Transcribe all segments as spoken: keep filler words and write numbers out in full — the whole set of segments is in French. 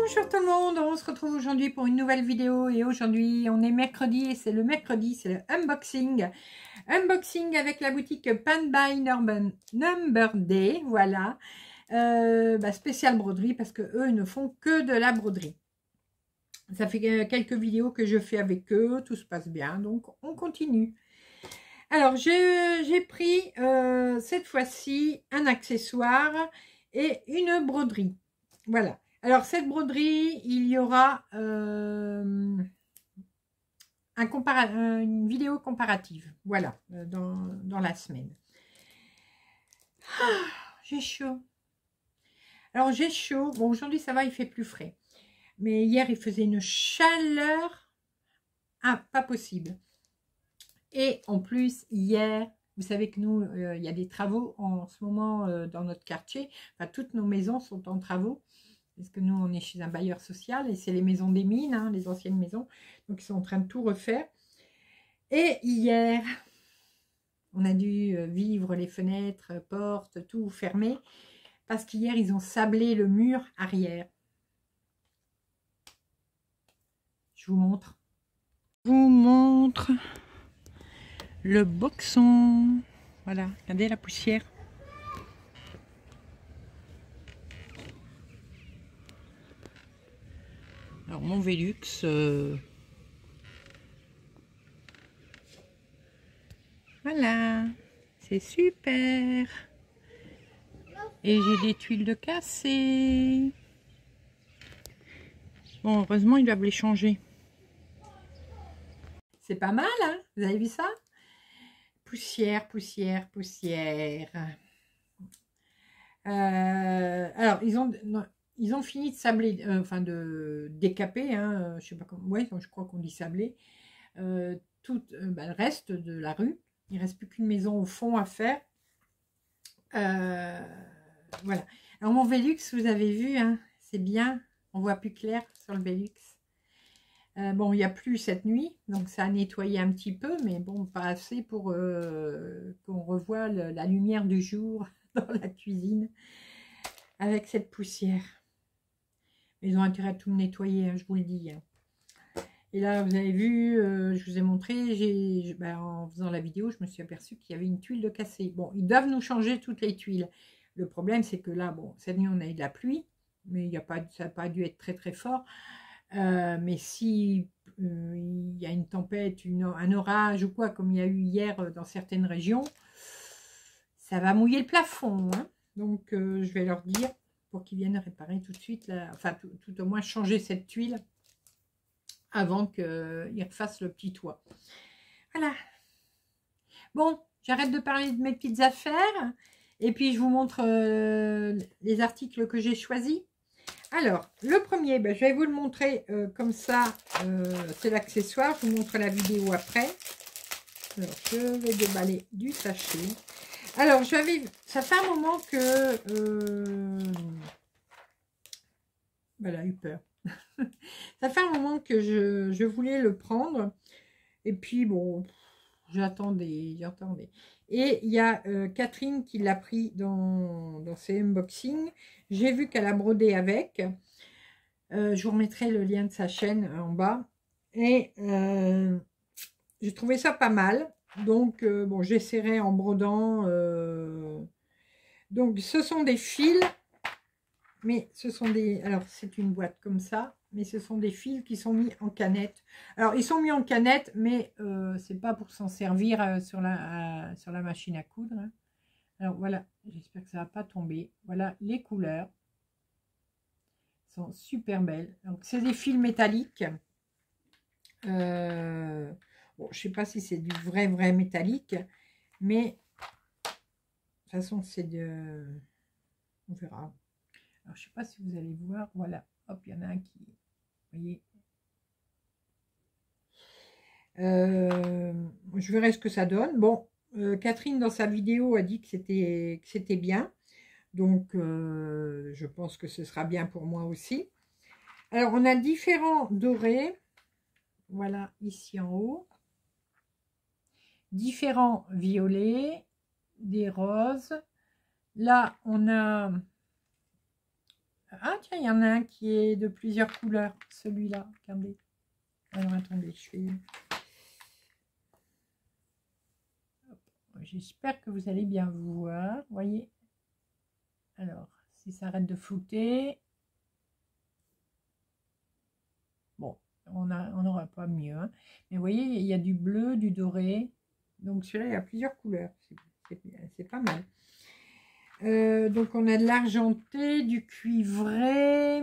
Bonjour tout le monde, on se retrouve aujourd'hui pour une nouvelle vidéo et aujourd'hui on est mercredi et c'est le mercredi, c'est le unboxing. Unboxing avec la boutique Pan by Urban Number Day, voilà. Euh, bah, spécial broderie parce que eux ils ne font que de la broderie. Ça fait quelques vidéos que je fais avec eux, tout se passe bien, donc on continue. Alors j'ai pris euh, cette fois-ci un accessoire et une broderie, voilà. Alors, cette broderie, il y aura euh, un compara une vidéo comparative, voilà, dans, dans la semaine. Ah, j'ai chaud. Alors, j'ai chaud. Bon, aujourd'hui, ça va, il fait plus frais. Mais hier, il faisait une chaleur. Ah, pas possible. Et en plus, hier, vous savez que nous, euh, il y a des travaux en ce moment euh, dans notre quartier. Enfin, toutes nos maisons sont en travaux. Parce que nous, on est chez un bailleur social et c'est les maisons des mines, hein, les anciennes maisons. Donc, ils sont en train de tout refaire. Et hier, on a dû vivre les fenêtres, portes, tout fermé. Parce qu'hier, ils ont sablé le mur arrière. Je vous montre. Je vous montre le boxon. Voilà, regardez la poussière. Alors, mon Velux... Euh... Voilà, c'est super. Et j'ai des tuiles de cassé. Bon, heureusement, ils doivent les changer. C'est pas mal, hein? Vous avez vu ça? Poussière, poussière, poussière. Euh, alors, ils ont, non, ils ont fini de sabler, euh, enfin de décaper, hein, je sais pas comment, ouais, je crois qu'on dit sabler, euh, tout euh, bah, le reste de la rue. Il ne reste plus qu'une maison au fond à faire. Euh, voilà. Alors mon Velux, vous avez vu, hein, c'est bien. On voit plus clair sur le Velux. Euh, bon, il n'y a plus cette nuit, donc ça a nettoyé un petit peu, mais bon, pas assez pour euh, qu'on revoie le, la lumière du jour dans la cuisine avec cette poussière. Ils ont intérêt à tout nettoyer, hein, je vous le dis. Hein. Et là, vous avez vu, euh, je vous ai montré, j'ai, ben, en faisant la vidéo, je me suis aperçue qu'il y avait une tuile de cassé. Bon, ils doivent nous changer toutes les tuiles. Le problème, c'est que là, bon, cette nuit, on a eu de la pluie, mais il y a pas, ça n'a pas dû être très très fort. Euh, mais si euh, il y a une tempête, une, un orage ou quoi, comme il y a eu hier dans certaines régions, ça va mouiller le plafond. Hein. Donc, euh, je vais leur dire pour qu'ils viennent réparer tout de suite, là, enfin, tout, tout au moins changer cette tuile avant qu'ils refassent le petit toit. Voilà. Bon, j'arrête de parler de mes petites affaires. Et puis, je vous montre euh, les articles que j'ai choisis. Alors, le premier, ben, je vais vous le montrer euh, comme ça. Euh, c'est l'accessoire. Je vous montre la vidéo après. Alors, je vais déballer du sachet. Alors, j'avais, ça fait un moment que... Euh, voilà, eu peur. Ça fait un moment que je, je voulais le prendre. Et puis, bon, j'attendais, j'attendais. Et il y a euh, Catherine qui l'a pris dans, dans ses unboxings. J'ai vu qu'elle a brodé avec. Euh, je vous remettrai le lien de sa chaîne en bas. Et euh, j'ai trouvé ça pas mal. Donc, euh, bon, j'essaierai en brodant. Euh... Donc, ce sont des fils. Mais ce sont des... Alors, c'est une boîte comme ça. Mais ce sont des fils qui sont mis en canette. Alors, ils sont mis en canette, mais euh, c'est pas pour s'en servir euh, sur, la, euh, sur la machine à coudre. Hein. Alors, voilà. J'espère que ça va pas tomber. Voilà les couleurs. Elles sont super belles. Donc, c'est des fils métalliques. Euh, bon, je sais pas si c'est du vrai, vrai métallique. Mais, de toute façon, c'est de... On verra. Alors, je sais pas si vous allez voir. Voilà. Hop, il y en a un qui... Vous voyez, euh, je verrai ce que ça donne. Bon, euh, Catherine, dans sa vidéo, a dit que c'était que c'était bien. Donc, euh, je pense que ce sera bien pour moi aussi. Alors, on a différents dorés. Voilà, ici en haut. Différents violets. Des roses. Là, on a Ah tiens, il y en a un qui est de plusieurs couleurs, celui-là, regardez. Alors attendez, je fais... J'espère que vous allez bien voir, voyez. Alors, si ça arrête de flouter... Bon, on n'aura pas mieux. Hein. Mais vous voyez, il y a du bleu, du doré. Donc celui-là, il y a plusieurs couleurs. C'est pas mal. Euh, donc on a de l'argenté, du cuivré.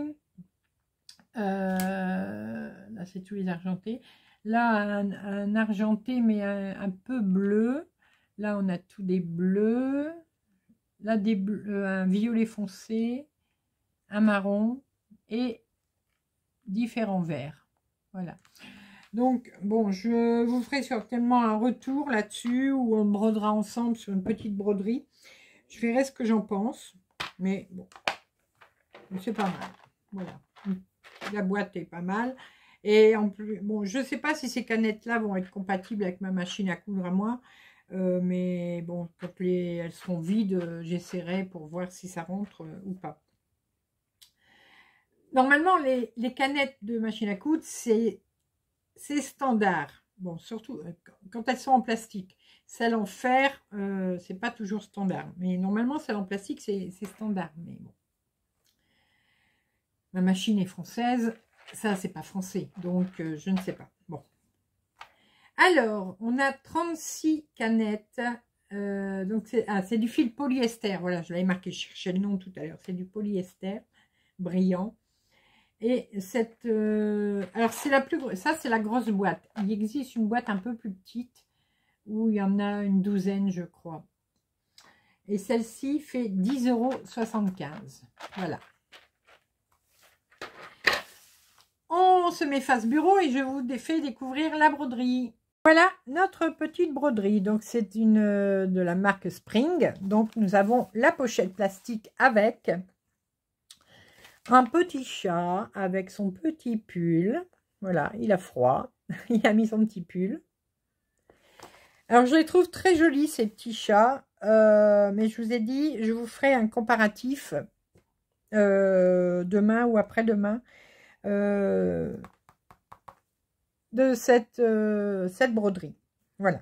Euh, là, c'est tous les argentés. Là, un, un argenté, mais un, un peu bleu. Là, on a tous des bleus. Là, des bleus, un violet foncé, un marron et différents verts. Voilà. Donc, bon, je vous ferai certainement un retour là-dessus où on brodera ensemble sur une petite broderie. Je verrai ce que j'en pense. Mais bon, c'est pas mal. Voilà. La boîte est pas mal. Et en plus, bon, je ne sais pas si ces canettes-là vont être compatibles avec ma machine à coudre à moi. Euh, mais bon, quand les, elles seront vides, j'essaierai pour voir si ça rentre euh, ou pas. Normalement, les, les canettes de machine à coudre, c'est standard. Bon, surtout euh, quand elles sont en plastique. Celles en fer, euh, c'est pas toujours standard. Mais normalement, celles en plastique, c'est standard. Mais bon. Ma machine est française. Ça, c'est pas français. Donc, euh, je ne sais pas. Bon. Alors, on a trente-six canettes. Euh, donc, c'est ah, du fil polyester. Voilà, je l'avais marqué. Je cherchais le nom tout à l'heure. C'est du polyester brillant. Et cette... Euh, alors, c'est la plus... Ça, c'est la grosse boîte. Il existe une boîte un peu plus petite où il y en a une douzaine, je crois. Et celle-ci fait dix euros soixante-quinze. Voilà. On se met face bureau et je vous fais découvrir la broderie. Voilà notre petite broderie. Donc, c'est une euh, de la marque Spring. Donc, nous avons la pochette plastique avec... un petit chat avec son petit pull. Voilà, il a froid. Il a mis son petit pull. Alors, je les trouve très jolis, ces petits chats. Euh, mais je vous ai dit, je vous ferai un comparatif euh, demain ou après-demain euh, de cette, euh, cette broderie. Voilà.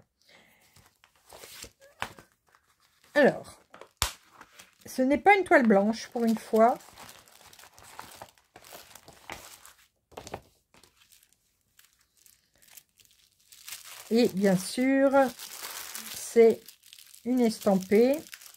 Alors, ce n'est pas une toile blanche pour une fois. Et bien sûr, c'est une estampée.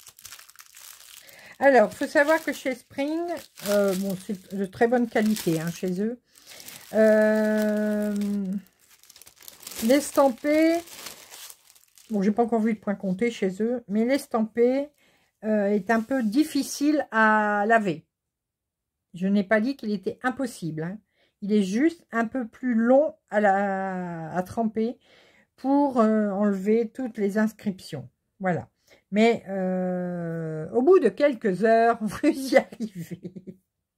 Alors, il faut savoir que chez Spring, euh, bon, c'est de très bonne qualité hein, chez eux. Euh, l'estampée, bon, j'ai pas encore vu de point compté chez eux, mais l'estampée euh, est un peu difficile à laver. Je n'ai pas dit qu'il était impossible. Hein. Il est juste un peu plus long à, la, à tremper pour euh, enlever toutes les inscriptions. Voilà. Mais euh, au bout de quelques heures, vous y arrivez.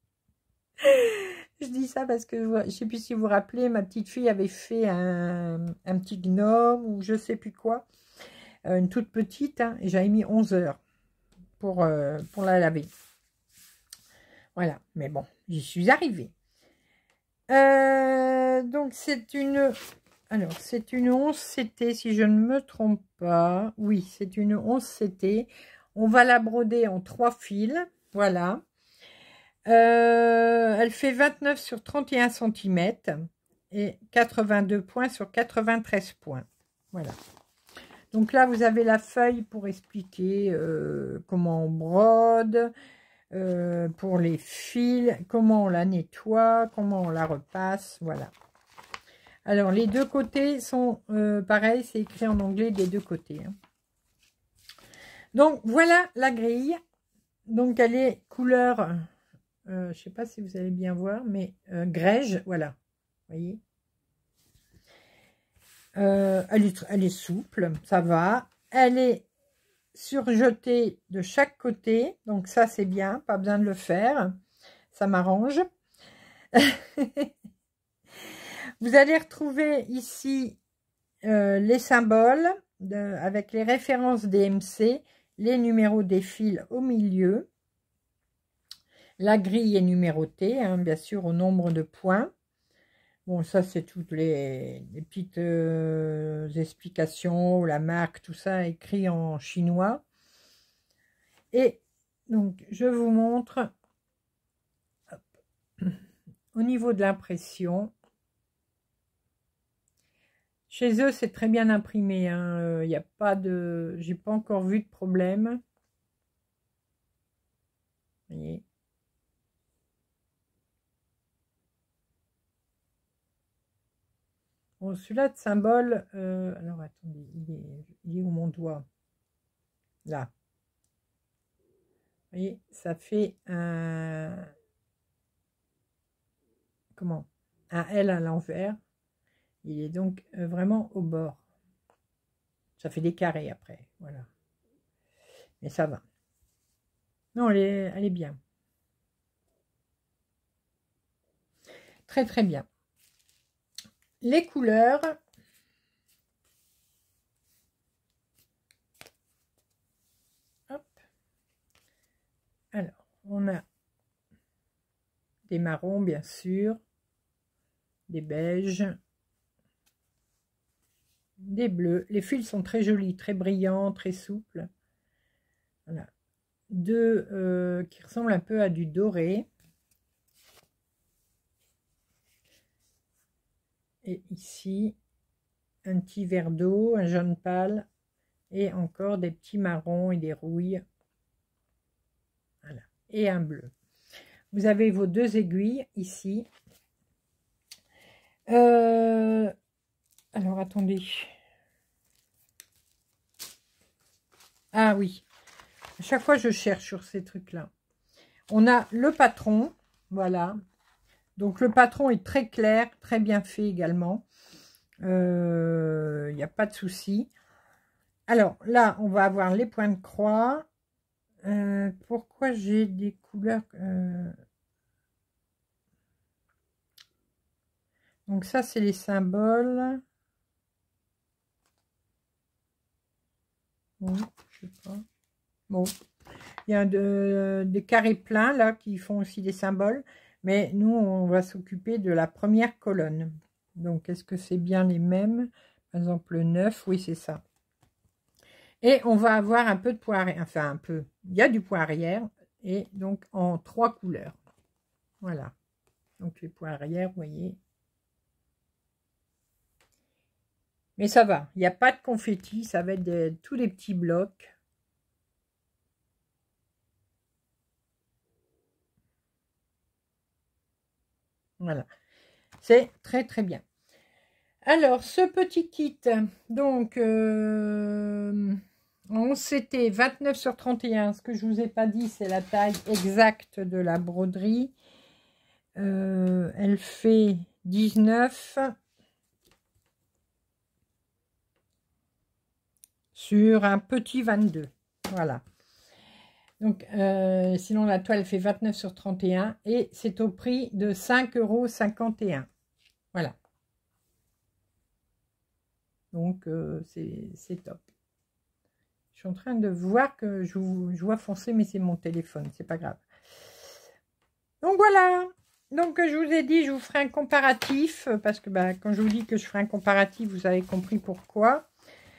Je dis ça parce que je ne sais plus si vous vous rappelez, ma petite fille avait fait un, un petit gnome ou je ne sais plus quoi. Euh, une toute petite. Hein, et j'avais mis onze heures pour, euh, pour la laver. Voilà. Mais bon, j'y suis arrivée. Euh, donc, c'est une... Alors, c'est une onze C T, si je ne me trompe pas. Oui, c'est une onze C T. On va la broder en trois fils. Voilà. Euh, elle fait vingt-neuf sur trente et un centimètres et quatre-vingt-deux points sur quatre-vingt-treize points. Voilà. Donc là, vous avez la feuille pour expliquer euh, comment on brode, euh, pour les fils, comment on la nettoie, comment on la repasse. Voilà. Alors, les deux côtés sont euh, pareils, c'est écrit en anglais des deux côtés. Hein. Donc, voilà la grille. Donc, elle est couleur, euh, je ne sais pas si vous allez bien voir, mais euh, grège, voilà. Vous voyez euh, elle, est, elle est souple, ça va. Elle est surjetée de chaque côté, donc ça, c'est bien, pas besoin de le faire. Ça m'arrange. Vous allez retrouver ici euh, les symboles de, avec les références D M C, les numéros des fils au milieu. La grille est numérotée, hein, bien sûr, au nombre de points. Bon, ça, c'est toutes les, les petites euh, explications, la marque, tout ça écrit en chinois. Et donc, je vous montre hop, au niveau de l'impression. Chez eux, c'est très bien imprimé. Il hein. n'y a pas de... J'ai pas encore vu de problème. Vous voyez. Bon, celui-là de symbole... Euh, alors, attendez. Il est, il est où mon doigt? Là. Vous voyez, ça fait un... Comment? Un L à l'envers. Il est donc vraiment au bord. Ça fait des carrés après. Voilà. Mais ça va. Non, elle est, elle est bien. Très, très bien. Les couleurs. Hop. Alors, on a des marrons, bien sûr. Des beiges. Des bleus. Les fils sont très jolis, très brillants, très souples. Voilà. Deux euh, qui ressemblent un peu à du doré. Et ici, un petit verre d'eau, un jaune pâle. Et encore des petits marrons et des rouilles. Voilà. Et un bleu. Vous avez vos deux aiguilles ici. Euh, alors, attendez. Ah oui. À chaque fois, je cherche sur ces trucs-là. On a le patron. Voilà. Donc, le patron est très clair, très bien fait également. Il euh, n'y a pas de souci. Alors, là, on va avoir les points de croix. Euh, pourquoi j'ai des couleurs... Euh... Donc, ça, c'est les symboles. Bon, je sais pas. Bon. Il y a de, des carrés pleins, là, qui font aussi des symboles. Mais nous, on va s'occuper de la première colonne. Donc, est-ce que c'est bien les mêmes? Par exemple, le neuf, oui, c'est ça. Et on va avoir un peu de point arrière. Enfin, un peu. Il y a du point arrière. Et donc, en trois couleurs. Voilà. Donc, les points arrière, vous voyez. Mais ça va. Il n'y a pas de confetti. Ça va être de, tous les petits blocs. Voilà. C'est très, très bien. Alors, ce petit kit, donc, euh, c'était vingt-neuf sur trente et un. Ce que je ne vous ai pas dit, c'est la taille exacte de la broderie. Euh, elle fait dix-neuf sur un petit vingt-deux. Voilà. Donc, euh, sinon, la toile fait vingt-neuf sur trente et un et c'est au prix de cinq euros cinquante et un. Voilà. Donc, euh, c'est top. Je suis en train de voir que je, je vois foncer, mais c'est mon téléphone. C'est pas grave. Donc, voilà. Donc, je vous ai dit, je vous ferai un comparatif. Parce que bah, quand je vous dis que je ferai un comparatif, vous avez compris pourquoi.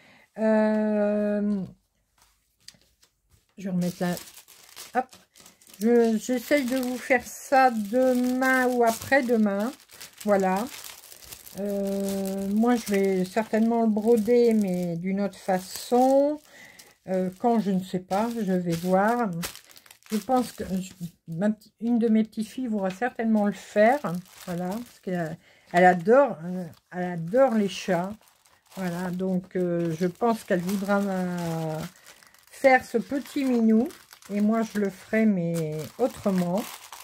Euh, je vais remettre là. Hop. J'essaye de vous faire ça demain ou après-demain. Voilà. Euh, moi, je vais certainement le broder, mais d'une autre façon. Euh, quand, je ne sais pas, je vais voir. Je pense que je, ma, une de mes petites filles voudra certainement le faire. Voilà, parce qu'elle elle adore, elle adore les chats. Voilà, donc euh, je pense qu'elle voudra euh, faire ce petit minou. Et moi, je le ferai, mais autrement.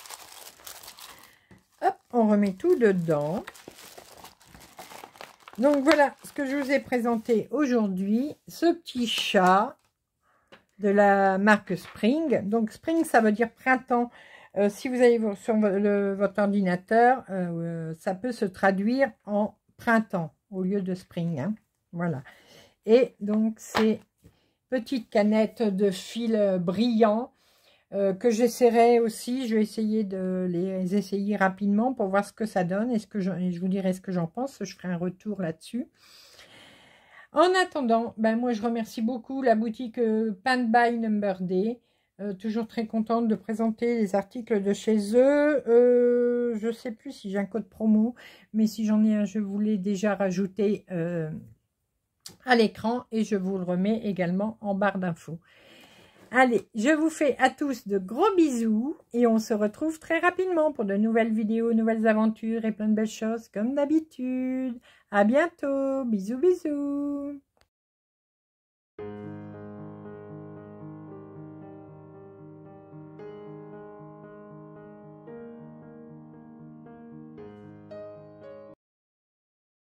Hop, on remet tout dedans. Donc, voilà ce que je vous ai présenté aujourd'hui. Ce petit chat de la marque Spring. Donc, Spring, ça veut dire printemps. Euh, si vous allez sur le, votre ordinateur, euh, ça peut se traduire en printemps au lieu de Spring. Hein. Voilà. Et donc, c'est petite canette de fil brillant. euh, que j'essaierai aussi. Je vais essayer de les essayer rapidement pour voir ce que ça donne. Est-ce que je, je vous dirai ce que j'en pense. Je ferai un retour là-dessus. En attendant, ben moi je remercie beaucoup la boutique euh, Paint by Number Day. Euh, toujours très contente de présenter les articles de chez eux. Euh, je ne sais plus si j'ai un code promo, mais si j'en ai un, je vous l'ai déjà rajouté euh, à l'écran et je vous le remets également en barre d'infos. Allez, je vous fais à tous de gros bisous et on se retrouve très rapidement pour de nouvelles vidéos, nouvelles aventures et plein de belles choses comme d'habitude. À bientôt, bisous bisous.